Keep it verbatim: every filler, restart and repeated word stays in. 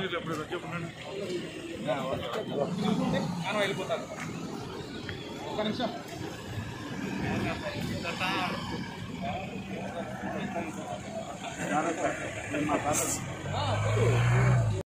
మీరు ఎప్పుడు చెప్పండి మనం వెళ్ళిపోతాను ఒక్క నిమిషం మా